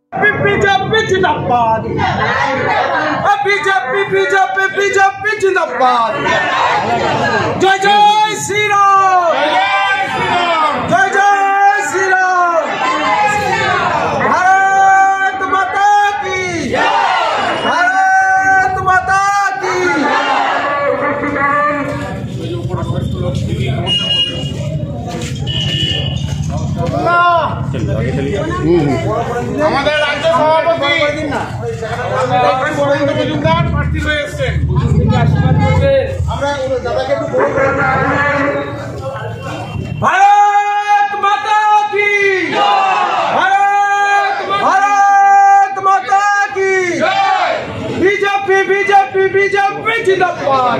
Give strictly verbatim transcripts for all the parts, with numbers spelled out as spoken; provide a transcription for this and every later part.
BJP জিন্দাবাদ, BJP BJP BJP জিন্দাবাদ। জয় জয় শ্রীরাম, জয় জয় শ্রীরাম। ভারত মাতা কি, ভারত মাতা কি। আমাদের রাজ্য সভাপতি মজুমদার প্রার্থী হয়ে এসছেন। ভারত মাতা কি, ভারত ভারত মাতা কি। বিজেপি বিজেপি বিজেপি জিন্দাবাদ।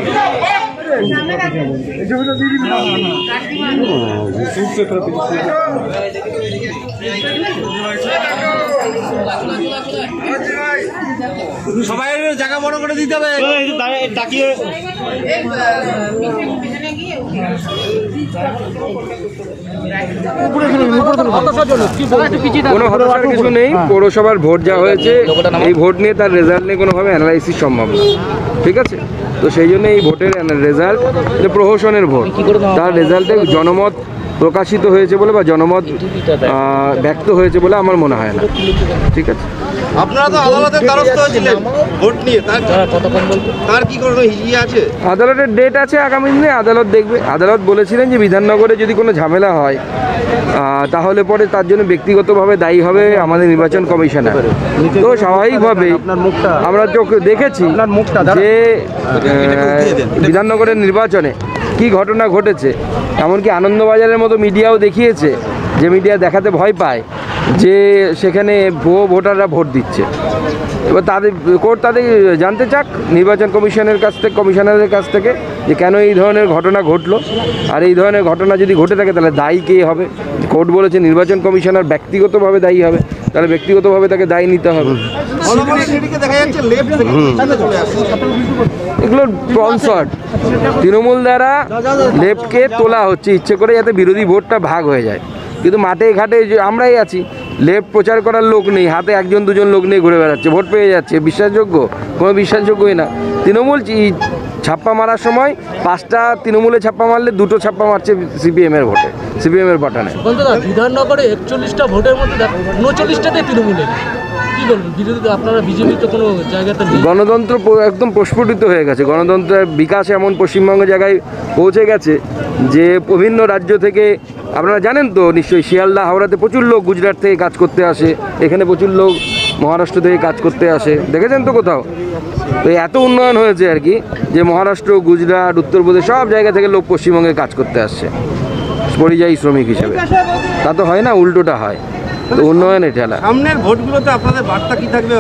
সবাই জায়গা বড় করে দিতে হবে। তাকিয়ে কোনো হতাশার কিছু নেই। পৌরসভার ভোট যা হয়েছে, এই ভোট নিয়ে তার রেজাল্ট নিয়ে কোনোভাবে অ্যানালাইসিস সম্ভব না, ঠিক আছে? তো সেই জন্য এই ভোটের রেজাল্ট যে প্রহসনের ভোট, তার রেজাল্টে জনমত প্রকাশিত হয়েছে বলে বা জনমত ব্যক্ত হয়েছে বলে আমার মনে হয় না, ঠিক আছে? আপনারা তো আদালতের দ্বারস্থ হয়েছিলেন ভোট নিয়ে, তার কি কোনো হিসিয়ে আছে? আদালতের ডেট আছে আগামী দিনে, আদালত দেখবে। আদালত বলেছিলেন যে বিধাননগরে যদি কোনো ঝামেলা হয় তাহলে পরে তার জন্য ব্যক্তিগতভাবে দায়ী হবে আমাদের নির্বাচন কমিশনার। তো স্বাভাবিকভাবে আমরা চোখ দেখেছি যে বিধাননগরের নির্বাচনে কি ঘটনা ঘটেছে। এমনকি আনন্দবাজারের মতো মিডিয়াও দেখিয়েছে, যে মিডিয়া দেখাতে ভয় পায় যে সেখানে ভুয়ো ভোটাররা ভোট দিচ্ছে। এবার তাদের কোর্ট তাদের জানতে চাক নির্বাচন কমিশনের কাছ থেকে, কমিশনারের কাছ থেকে, যে কেন এই ধরনের ঘটনা ঘটলো। আর এই ধরনের ঘটনা যদি ঘটে থাকে তাহলে দায়ী কে হবে। কোর্ট বলেছে নির্বাচন কমিশনার ব্যক্তিগতভাবে দায়ী হবে, তাহলে ব্যক্তিগতভাবে তাকে দায়ী নিতে হবে। এগুলো প্রনশট, তৃণমূল দ্বারা লেফটকে তোলা হচ্ছে ইচ্ছে করে, যাতে বিরোধী ভোটটা ভাগ হয়ে যায়। কিন্তু মাঠে ঘাটে আমরাই আছি, লেফট প্রচার করার লোক নেই, হাতে একজন দুজন লোক নিয়ে ঘুরে বেড়াচ্ছে, ভোট পেয়ে যাচ্ছে। বিশ্বাসযোগ্য? কোনো বিশ্বাসযোগ্যই না। তৃণমূল ছাপ্পা মারার সময় পাঁচটা তৃণমূলে ছাপ্পা মারলে দুটো ছাপ্পা মারছে সিপিএমের ভোটে, সিপিএমের বাটনে। বিধাননগরে একচল্লিশটা ভোটের মধ্যে উনচল্লিশটাতে তৃণমূলের। কি বলবেন বিরোধী, আপনারা বিজেপি তো কোনো জায়গাতে গণতন্ত্র একদম প্রস্ফুটিত হয়ে গেছে। গণতন্ত্রের বিকাশ এমন পশ্চিমবঙ্গ জায়গায় পৌঁছে গেছে যে বিভিন্ন রাজ্য থেকে, আপনারা জানেন তো নিশ্চয়ই, শিয়ালদা হাওড়াতে প্রচুর লোক গুজরাট থেকে কাজ করতে আসে, এখানে প্রচুর লোক মহারাষ্ট্র থেকে কাজ করতে আসে, দেখেছেন তো কোথাও? তো এত উন্নয়ন হয়েছে আর কি, যে মহারাষ্ট্র, গুজরাট, উত্তরপ্রদেশ সব জায়গা থেকে লোক পশ্চিমবঙ্গে কাজ করতে আসছে পরিযায়ী শ্রমিক হিসেবে। তা তো হয় না, উল্টোটা হয়। তো উন্নয়নের ঠেলা। সামনের ভোটগুলোতে আপনাদের বার্তা কি থাকবে?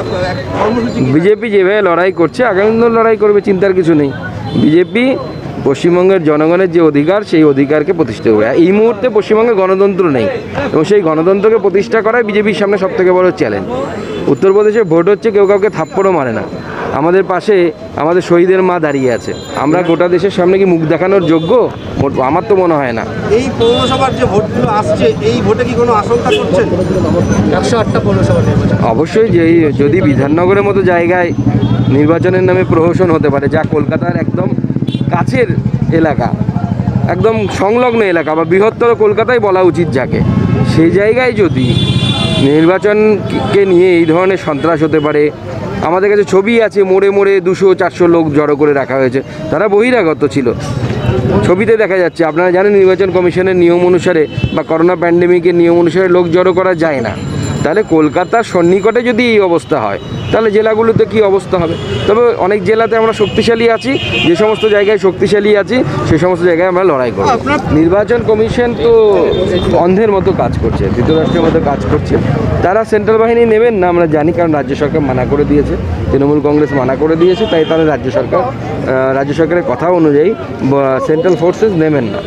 বিজেপি যেভাবে লড়াই করছে আগামী দিন লড়াই করবে, চিন্তার কিছু নেই। বিজেপি পশ্চিমবঙ্গের জনগণের যে অধিকার, সেই অধিকারকে প্রতিষ্ঠা করবে। এই মুহূর্তে পশ্চিমবঙ্গে গণতন্ত্র নেই, এবং সেই গণতন্ত্রকে প্রতিষ্ঠা করাই বিজেপির সামনে সবথেকে বড় চ্যালেঞ্জ। উত্তরপ্রদেশে ভোট হচ্ছে, কেউ কাউকে থাপ্পড়ও মারে না। আমাদের পাশে আমাদের শহীদের মা দাঁড়িয়ে আছে। আমরা গোটা দেশের সামনে কি মুখ দেখানোর যোগ্য? আমার তো মনে হয় না। এই পৌরসভার যে ভোটগুলো আসছে, এই ভোটে কি কোনো আশঙ্কা করছেন? একশো আটটা পৌরসভা নির্বাচন অবশ্যই, যে যদি বিধাননগরের মতো জায়গায় নির্বাচনের নামে প্রহসন হতে পারে, যা কলকাতার একদম কাছের এলাকা, একদম সংলগ্ন এলাকা, বা বৃহত্তর কলকাতায় বলা উচিত যাকে, সেই জায়গায় যদি নির্বাচনকে নিয়ে এই ধরনের সন্ত্রাস হতে পারে। আমাদের কাছে ছবি আছে, মোড়ে মোড়ে দুশো চারশো লোক জড়ো করে রাখা হয়েছে, তারা বহিরাগত ছিল, ছবিতে দেখা যাচ্ছে। আপনারা জানেন নির্বাচন কমিশনের নিয়ম অনুসারে বা করোনা প্যান্ডেমিকের নিয়ম অনুসারে লোক জড়ো করা যায় না। তাহলে কলকাতার সন্নিকটে যদি এই অবস্থা হয়, তাহলে জেলাগুলোতে কি অবস্থা হবে? তবে অনেক জেলাতে আমরা শক্তিশালী আছি, যে সমস্ত জায়গায় শক্তিশালী আছি সে সমস্ত জায়গায় আমরা লড়াই করব। নির্বাচন কমিশন তো অন্ধের মতো কাজ করছে, ধৃতরাষ্ট্রের মতো কাজ করছে। তারা সেন্ট্রাল বাহিনী নেবেন না আমরা জানি, কারণ রাজ্য সরকার মানা করে দিয়েছে, তৃণমূল কংগ্রেস মানা করে দিয়েছে, তাই তাহলে রাজ্য সরকার রাজ্য সরকারের কথা অনুযায়ী সেন্ট্রাল ফোর্সেস নেবেন না।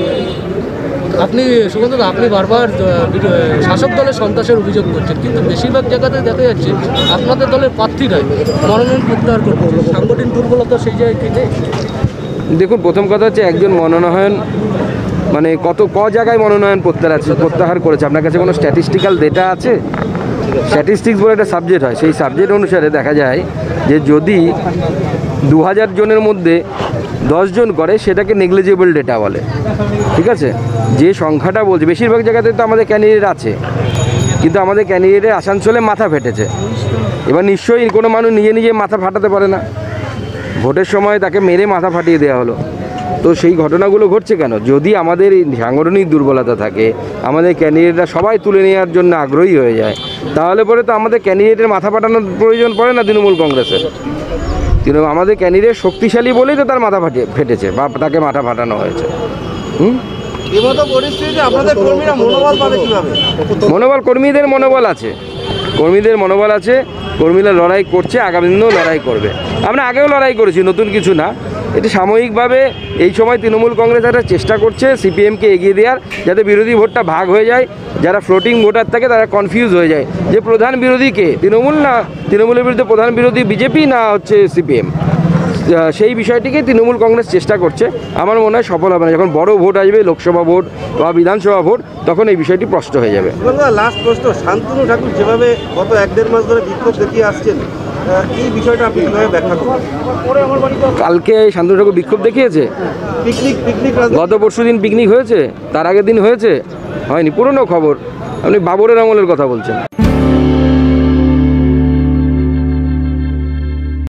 আপনি সুগন্ধ, আপনি বারবার শাসক দলের সন্ত্রাসের অভিযোগ করছেন, কিন্তু বেশিরভাগ জায়গাতে দেখা যাচ্ছে আপনাদের দলের প্রার্থীরাই মনোনয়ন প্রত্যাহার করছে। সাংগঠনিক দুর্বলতা সেই জায়গায় নেই? দেখুন, প্রথম কথা হচ্ছে একজন মনোনয়ন মানে কত ক জায়গায় মনোনয়ন প্রত্যাহার আছে প্রত্যাহার করেছে, আপনার কাছে কোনো স্ট্যাটিস্টিক্যাল ডেটা আছে? স্ট্যাটিস্টিক্স বলে একটা সাবজেক্ট হয়, সেই সাবজেক্ট অনুসারে দেখা যায় যে যদি দু হাজার জনের মধ্যে দশজন করে সেটাকে নেগলিজেবল ডেটা বলে। ঠিক আছে, যে সংখ্যাটা বলছে বেশিরভাগ জায়গাতে তো আমাদের ক্যান্ডিডেট আছে, কিন্তু আমাদের ক্যান্ডিডেটের আসানসোলে মাথা ফেটেছে। এবার নিশ্চয়ই কোনো মানুষ নিজে নিজে মাথা ফাটাতে পারে না, ভোটের সময় তাকে মেরে মাথা ফাটিয়ে দেওয়া হলো। তো সেই ঘটনাগুলো ঘটছে কেন? যদি আমাদের এই সাংগঠনিক দুর্বলতা থাকে, আমাদের ক্যান্ডিডেটরা সবাই তুলে নেওয়ার জন্য আগ্রহী হয়ে যায়, তাহলে পরে তো আমাদের ক্যান্ডিডেটের মাথা ফাটানোর প্রয়োজন পড়ে না তৃণমূল কংগ্রেসের। তৃণমূল আমাদের ক্যান্ডিডেট শক্তিশালী বলেই তো তার মাথা ফাটিয়ে ফেটেছে বা তাকে মাথা ফাটানো হয়েছে। হুম এমতো পরিস্থিতিতে আপনাদের কর্মীরা মনোবল পাবে কিভাবে? মনোবল কর্মীদের মনোবল আছে, কর্মীদের মনোবল আছে, কর্মীরা লড়াই করছে, আগামী দিনেও লড়াই করবে। আমরা আগেও লড়াই করেছি, নতুন কিছু না। এটি সাময়িকভাবে এই সময় তৃণমূল কংগ্রেস একটা চেষ্টা করছে সিপিএমকে এগিয়ে দেওয়ার, যাতে বিরোধী ভোটটা ভাগ হয়ে যায়, যারা ফ্লোটিং ভোটার থাকে তারা কনফিউজ হয়ে যায় যে প্রধান বিরোধী কে, তৃণমূল না তৃণমূলের বিরুদ্ধে প্রধান বিরোধী বিজেপি না হচ্ছে সিপিএম। সেই বিষয়টিকে তৃণমূল কংগ্রেস চেষ্টা করছে, আমার মনে হয় সফল হবে না। যখন বড় ভোট আসবে, লোকসভা ভোট বা বিধানসভা ভোট, তখন এই বিষয়টি স্পষ্ট হয়ে যাবে। লাস্ট প্রশ্ন, শান্তনু ঠাকুর যেভাবে গত এক দেড় মাস ধরে বিক্ষোভ দেখিয়ে আসছেন, এই বিষয়টা আপনি কীভাবে ব্যাখ্যা করবেন? কালকে শান্তনু ঠাকুর বিক্ষোভ দেখিয়েছে, পিকনিক পিকনিক গত পরশু দিন পিকনিক হয়েছে, তার আগের দিন হয়েছে, হয়নি, পুরনো খবর। আপনি বাবরের আমলের কথা বলছেন।